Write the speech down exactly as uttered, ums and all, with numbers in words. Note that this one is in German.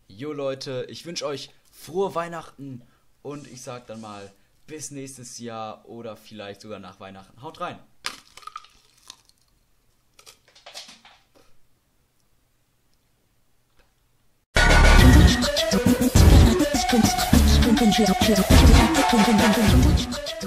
Jo Leute, ich wünsche euch frohe Weihnachten und ich sag dann mal bis nächstes Jahr oder vielleicht sogar nach Weihnachten. Haut rein! Thank you.